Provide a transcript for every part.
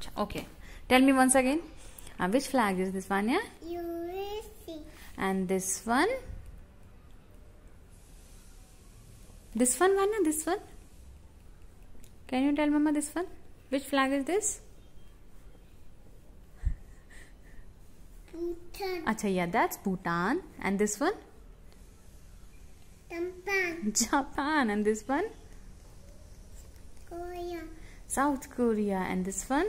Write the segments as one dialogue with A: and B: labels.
A: Okay. Tell me once again. Which flag is this one? Yeah.
B: USA.
A: And this one. This one, Vanya. This one. Can you tell Mama this one? Which flag is this?
B: Bhutan.
A: Acha, yeah, that's Bhutan. And this one?
B: Japan.
A: Japan. And this one?
B: Korea.
A: South Korea. And this one?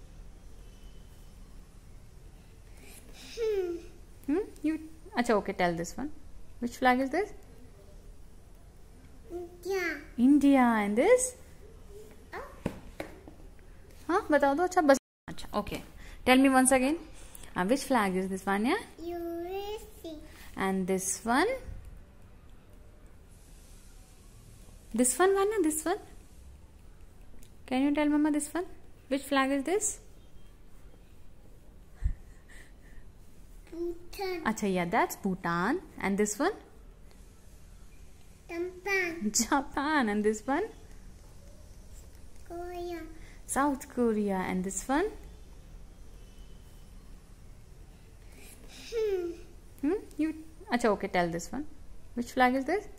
A: Acha, okay, tell this one. Which flag is this?
B: India.
A: India. And this? हाँ बता दो अच्छा बस अच्छा okay. Tell me once again. Which flag is this one? Yeah.
B: USA.
A: And this one? This one, Vanya, this one? Can you tell Mama this one? Which flag is this?
B: Bhutan.
A: Acha, yeah, that's Bhutan. And this one?
B: Japan.
A: Japan. And this one?
B: Korea.
A: South Korea. And this one? Acha, okay, tell this one. Which flag is this?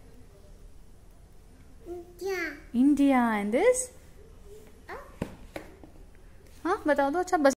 B: India.
A: India. And this? हाँ बता दो अच्छा बस